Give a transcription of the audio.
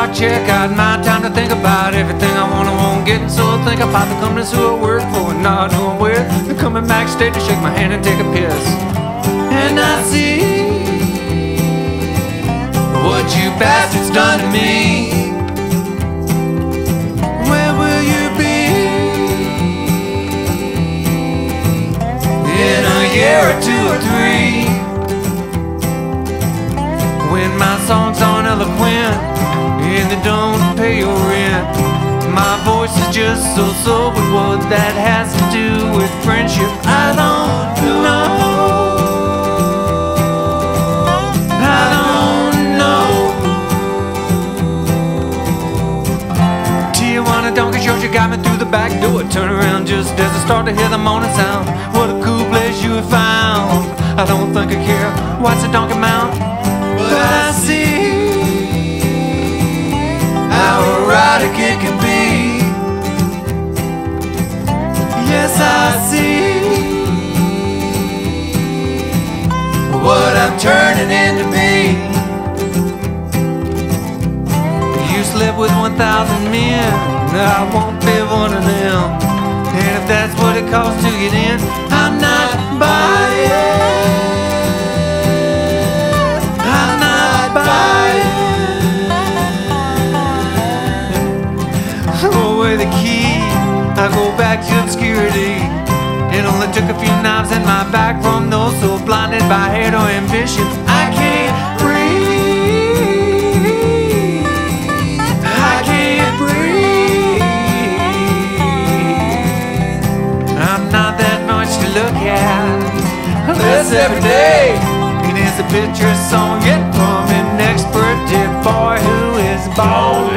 I check out my time to think about everything I want and won't get. And so I think about the companies who I work for and not who I'm with. They're coming backstage to shake my hand and take a piss. And I see what you bastards done to me. Where will you be in a year or 2 or 3? When my songs aren't eloquent and they don't pay your rent, my voice is just so, but what that has to do with friendship, I don't know. I don't know. Tijuana donkey shows you got me through the back door. Turn around just as I start to hear the morning sound. What a cool place you have found. I don't think I care what's a donkey mount, but I see how erotic it can be. Yes, I see what I'm turning into me. You slept with 1,000 men, I won't be one of them. And if that's what it costs to get in, I'm not buying. Throw away the key, I go back to obscurity. It only took a few knives in my back from those so blinded by hate or ambition. I can't breathe. I can't breathe. I'm not that much to look at. This every day. It is a picture song yet from an expert boy who is born